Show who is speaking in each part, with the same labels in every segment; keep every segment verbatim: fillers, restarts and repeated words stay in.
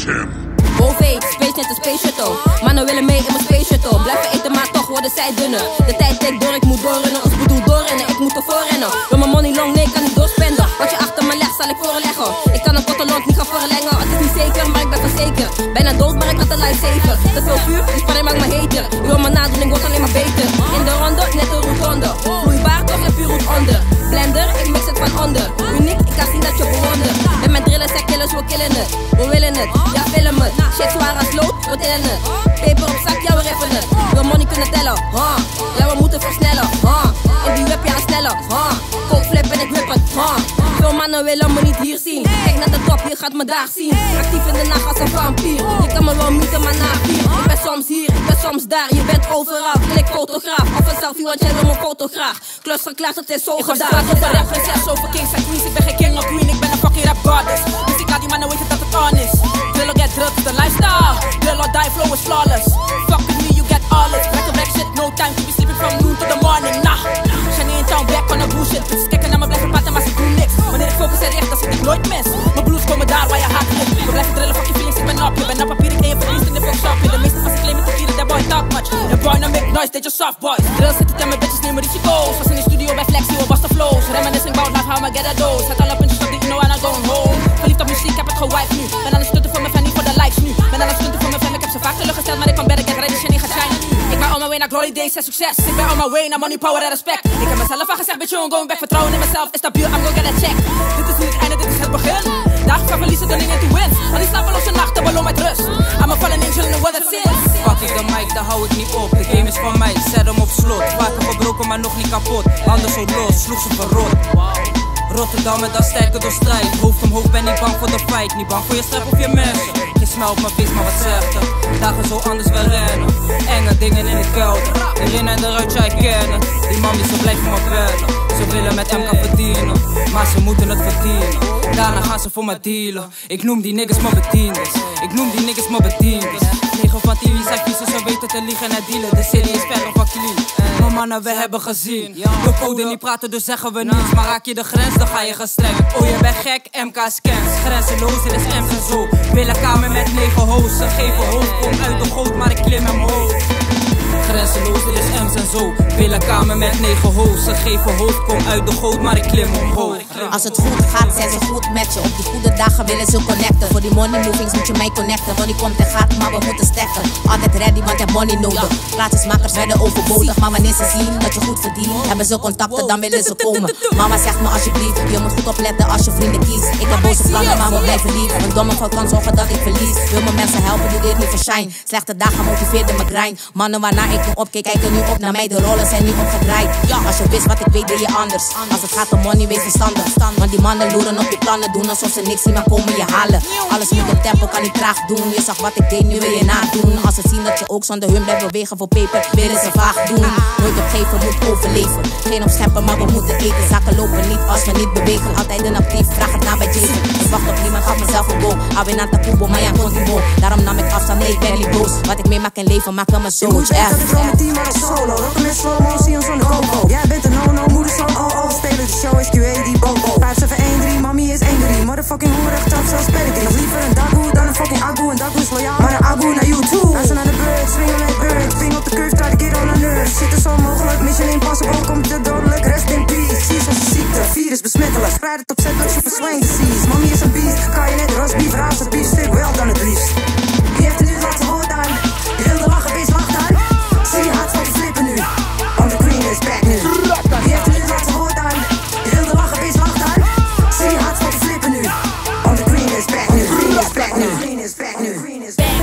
Speaker 1: Boven space net een space shuttle. Mannen willen mee in mijn space shuttle. Blijven eten maar toch worden zij dunner. De tijd tikt door, ik moet doorrennen. Ons bedoel doorrennen, ik moet ervoor rennen. Wil mijn money long, nee, ik kan niet doorspenden. Wat je achter me legt, zal ik voorleggen. Ik kan een pottenland niet gaan verlengen. Het is niet zeker, maar ik ben verzekerd. Bijna dood, maar ik had een lifesaver. Te veel vuur, die spanning maakt me heter. Je wil me nadoen, ik word alleen maar beter. In de ronde, net een rotonde. Vloeibaar, toch heb je roet onder. Blender, ik mix het van onder. Uniek, ik kan zien dat je bewondert. Met mijn drillen zijn killers, we killen het. We willen het, ja film het. Shit zwaar als lood, we tillen het. Peper op zak, ja we rippen het. Wil money kunnen tellen, huh? Ja we moeten versnellen, huh? In die web, ja sneller, huh? Coke flip en ik whip het, huh? Veel mannen willen me niet hier zien. Kijk naar de top, je gaat me daar zien. Actief in de nacht als een vampier. Je kan me wel mieten, maar na vier. Ik ben soms hier, ik ben soms daar. Je bent overal, klik fotograaf. Of een selfie, want jij wil mijn fotograaf. Klus verklaard, het is zo gedaan.
Speaker 2: Ik ben rap prinses over kings en queens. Ik ben geen king of queen, ik ben een fucking rap goddess. Dus ik laat die mannen weten dat het on is. Drill or get drilled, the lifestyle. Drill or die, flow is flawless. Fuck with me, you get all it. Back to back shit, no time to be sleeping from noon to the morning. Nah, Shani in town, back on the bullshit. Bitches kijken naar me, blijven praten, maar ze doen niks. Wanneer ik focus en richt, dan zit ik nooit mis. Mijn blues komen daar waar je hart ligt. We blijven drillen, fuck je feelings, ik ben op. Je bent op papier, ik en je verliest in de fuckshop. De meeste van ze claimen te vieren, that boy talk much. The boy no make noise, they just soft boys. Drill zitten en mijn bitches nemen risico's. Was in de studio bij Flexie, we was de flows. Reminiscing about life, how I get a dose. Het alle puntjes op die, you know I'm going home. Verliefd op muziek, heb het gewiped nu. Ben aan het stunten voor mijn fan, niet voor de likes nu. Ben aan het stunten voor mijn fan, ik heb ze vaak teleurgesteld. Maar ik kan better get ready, shit niet gaat shine. Ik ben on my way naar glory days en succes. Ik ben on my way naar money, power en respect. Ik heb mezelf al gezegd, bitch, I'm going back. Vertrouwen in mezelf is stabiel, I'm gonna get a check. Dit is niet het einde, dit is het begin. Dagen van verliezen, dan in to win. Al die slapeloze nachten, beloon met rust. I'm a fallen angel in the weather since.
Speaker 3: Pak ik de mic, daar hou ik niet op. De game is van mij, zet hem op slot. Vaker gebroken, maar nog niet kapot. Handen zo los, sloeg ze verrot. Rotterdam met dat sterker door strijd. Hoofd omhoog, ben niet bang voor de fight. Niet bang voor je strep of je mensen. Geen smel op mijn face, maar wat zegt er? Dagen zo anders wel rennen. Enge dingen in de kelder. Erin en eruit, jij kennen. Die mammies, ze blijven me bellen. Ze willen met M K verdienen, maar ze moeten het verdienen. Daarna gaan ze voor me dealen. Ik noem die niggas mijn bedienders. Ik noem die niggas mijn bedienders. negen van tien zijn viezen, ze weten te liegen en dealen. De city is verre van clean. Maar mannen, we hebben gezien. We code niet praten, dus zeggen we niets. Maar raak je de grens, dan ga je gestrekt. Oh, je bent gek, M K scans. Grenzeloos, dit is M's en zo. Willen kamer met negen hosts. Ze geven hoofd, kom uit de goot, maar ik klim hem hoog. Grenzeloos, dit is M's en zo. Willen kamer met negen hosts. Ze geven hoofd, kom uit de goot, maar ik klim omhoog.
Speaker 4: Als het goed gaat, zijn ze goed met je. Op die goede dagen willen ze connecten. Voor die money movings moet je mij connecten. Money komt en gaat, maar we moeten stekken. Altijd ready, want je hebt money nodig. Plaatsmakers werden overbodig, maar wanneer ze zien dat je goed verdient, hebben ze contacten, dan willen ze komen. Mama zegt me alsjeblieft, je moet goed opletten als je vrienden kiest. Ik heb boze plannen, maar we blijven lief. Een domme fout kan zorgen dat ik verlies. Wil mijn mensen helpen, doe dit niet voor shine. Slechte dagen motiveerden me grind. Mannen waarna ik nu opkeek, kijken nu op naar mij. De rollen zijn nu omgedraaid. Als je wist wat ik weet, deed je anders. Als het gaat om money, wees verstandig. Want die mannen loeren op je plannen, doen alsof ze niks zien, maar komen je halen. Alles moet op tempo, kan niet traag doen. Je zag wat ik deed, nu wil je nadoen. Als ze zien dat je ook zonder hun blijft bewegen voor peper, willen ze vaag doen. Nooit opgeven, moet overleven. Geen opscheppen, maar we moeten eten. Zaken lopen niet als we niet bewegen. Altijd een actief, vraag het na bij Jason. Ik wacht op niemand, gaf mezelf een go. Alweer naar Takubo, maar ja, Contibo. Daarom nam ik afstand, nee, ik ben niet boos. Wat ik meemaak in leven, maak me zo.
Speaker 5: Je moet echt dat ik wel met team, maar op solo. Rotten met slow motion zonder go-go. Jij bent een no-no, moeder zo'n oh-oh. Spelen de show is Q A, die bobo. vijf zeven een drie, mami is één drie. Motherfucking hoerig, top, zo spel ik. Nog liever een dagoe dan een fucking agoe. Een dagoe is loyaal, maar een agoe naar YouTube. Luister naar de bird, swingen met bird. Ving op de curve, try to get on a nerve. Zit er zo mogelijk, mission impossible, komt te dodelijk. Rest in peace, zie zoals een ziekte. Virus besmettelijk, spreid het op zet, als je verzwijnt disease. Mami is een beest, kan je net rostbeef, raas het biefstuk, wel dan het liefst. Wie heeft er nu laten woord aan? Je wilde lachen, wees wacht aan. Zie je hart van te flippen nu, want de queen is back nu. Wie heeft er nu laten woord aan? Je wilde lachen, wees wacht aan. Zie je hart van te flippen nu, want de queen is back nu. Queen is back nu. Queen is back nu. Queen is back.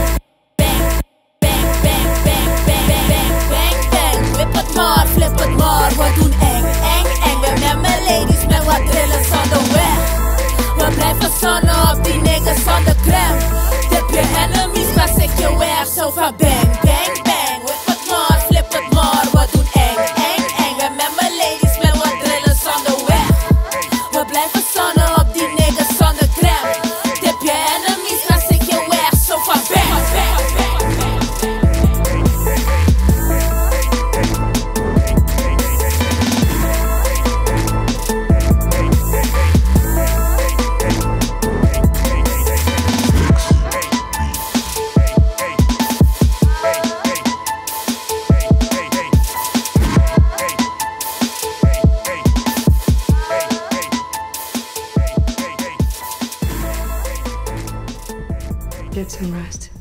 Speaker 6: Whip het maar, flip het maar, we doen eng, eng, eng. We met mijn ladies met wat drillen zonder weg. We blijven zonnen op die niggas zonder crème. Tip je enemies, maar ik je weg. Zo van bang, bang, bang. Whip het maar, flip het maar, we doen eng, eng, eng. We met mijn ladies met wat drillen zonder weg. We blijven zonnen op die niggas zonder crème. Tip je enemies, maar ik je weg. Zo van bang, bang, bang.
Speaker 7: get some rest.